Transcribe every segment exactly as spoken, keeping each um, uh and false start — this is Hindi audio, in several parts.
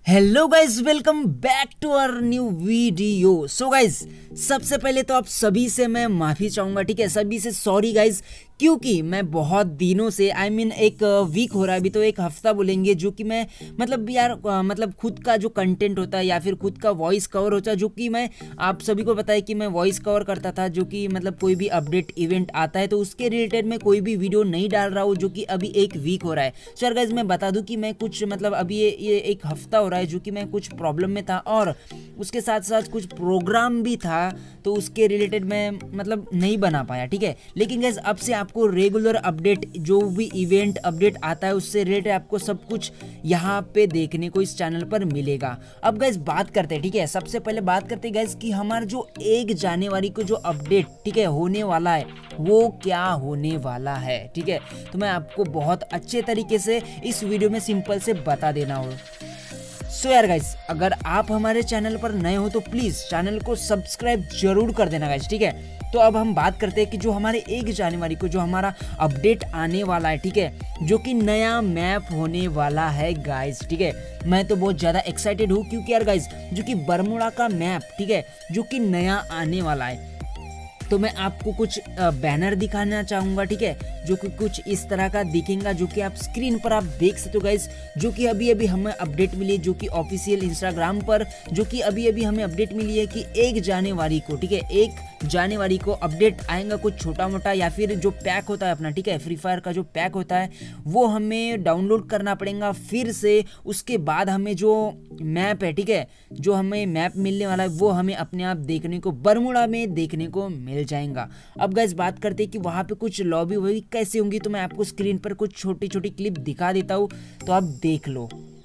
Hello guys, welcome back to our new video. So guys, सबसे पहले तो आप सभी से मैं माफ़ी चाहूँगा, ठीक है। सभी से सॉरी गाइज, क्योंकि मैं बहुत दिनों से आई I मीन mean, एक वीक हो रहा है, अभी तो एक हफ्ता बोलेंगे, जो कि मैं मतलब यार मतलब खुद का जो कंटेंट होता है या फिर खुद का वॉइस कवर होता है, जो कि मैं आप सभी को पता है कि मैं वॉइस कवर करता था, जो कि मतलब कोई भी अपडेट इवेंट आता है तो उसके रिलेटेड मैं कोई भी वीडियो नहीं डाल रहा हूँ, जो कि अभी एक वीक हो रहा है। सो यार गाइज, मैं बता दूँ कि मैं कुछ मतलब अभी ये, ये एक हफ्ता हो रहा है जो कि मैं कुछ प्रॉब्लम में था, और उसके साथ साथ कुछ प्रोग्राम भी था, तो उसके रिलेटेड मैं मतलब नहीं बना पाया, ठीक है। लेकिन गाइज, अब से आपको रेगुलर अपडेट, जो भी इवेंट अपडेट आता है उससे रिलेटेड आपको सब कुछ यहाँ पे देखने को इस चैनल पर मिलेगा। अब गाइज बात करते हैं, ठीक है। सबसे पहले बात करते हैं गाइज कि हमारा जो एक जनवरी को जो अपडेट, ठीक है, होने वाला है वो क्या होने वाला है, ठीक है। तो मैं आपको बहुत अच्छे तरीके से इस वीडियो में सिंपल से बता देना हो। सो so यार गाइज, अगर आप हमारे चैनल पर नए हो तो प्लीज़ चैनल को सब्सक्राइब जरूर कर देना गाइज, ठीक है। तो अब हम बात करते हैं कि जो हमारे एक जनवरी को जो हमारा अपडेट आने वाला है, ठीक है, जो कि नया मैप होने वाला है गाइज, ठीक है। मैं तो बहुत ज़्यादा एक्साइटेड हूँ, क्योंकि यार गाइज जो कि बरमुडा का मैप, ठीक है, जो कि नया आने वाला है, तो मैं आपको कुछ बैनर दिखाना चाहूँगा, ठीक है, जो कि कुछ इस तरह का दिखेगा, जो कि आप स्क्रीन पर आप देख सकते हो गाइज, जो कि अभी अभी हमें अपडेट मिली है, जो कि ऑफिशियल इंस्टाग्राम पर, जो कि अभी अभी हमें अपडेट मिली है कि एक जनवरी को, ठीक है, एक जनवरी को अपडेट आएगा कुछ छोटा मोटा, या फिर जो पैक होता है अपना, ठीक है, फ्री फायर का जो पैक होता है वो हमें डाउनलोड करना पड़ेगा फिर से। उसके बाद हमें जो मैप है, ठीक है, जो हमें मैप मिलने वाला है वो हमें अपने आप देखने को बरमुडा में देखने को मिल जाएगा। अब गाइस बात करते हैं कि वहाँ पे कुछ लॉबी वॉबी कैसे होंगी, तो मैं आपको स्क्रीन पर कुछ छोटी छोटी क्लिप दिखा देता हूँ, तो आप देख लो।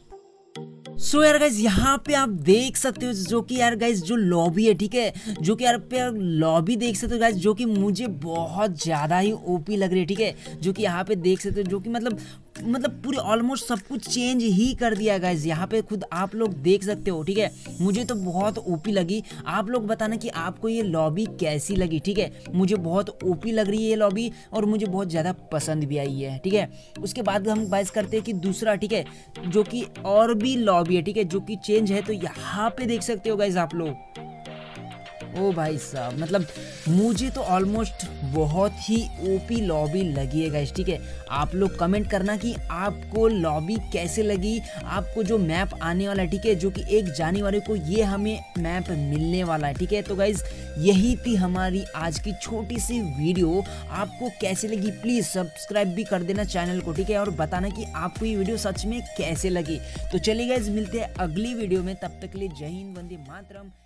सो so यार गाइज, यहाँ पे आप देख सकते हो जो कि यार गाइज जो लॉबी है, ठीक है, जो कि यार पे लॉबी देख सकते हो गाइज, जो कि मुझे बहुत ज़्यादा ही ओपी लग रही है, ठीक है, जो कि यहाँ पे देख सकते हो, जो कि मतलब मतलब पूरी ऑलमोस्ट सब कुछ चेंज ही कर दिया गाइज। यहाँ पे खुद आप लोग देख सकते हो, ठीक है, मुझे तो बहुत ओपी लगी। आप लोग बताना कि आपको ये लॉबी कैसी लगी, ठीक है। मुझे बहुत ओपी लग रही है ये लॉबी, और मुझे बहुत ज़्यादा पसंद भी आई है, ठीक है। उसके बाद हम बात करते हैं कि दूसरा, ठीक है, जो कि और भी लॉबी है, ठीक है, जो कि चेंज है, तो यहाँ पे देख सकते हो गाइज आप लोग। ओ भाई साहब, मतलब मुझे तो ऑलमोस्ट बहुत ही ओपी लॉबी लगी है गाइस, ठीक है। आप लोग कमेंट करना कि आपको लॉबी कैसे लगी, आपको जो मैप आने वाला है, ठीक है, जो कि एक जनवरी को ये हमें मैप मिलने वाला है, ठीक है। तो गाइस यही थी हमारी आज की छोटी सी वीडियो। आपको कैसे लगी प्लीज़ सब्सक्राइब भी कर देना चैनल को, ठीक है, और बताना कि आपको ये वीडियो सच में कैसे लगी। तो चलिए गाइस, मिलते हैं अगली वीडियो में, तब तक के लिए जय हिंद, वंदे मातरम।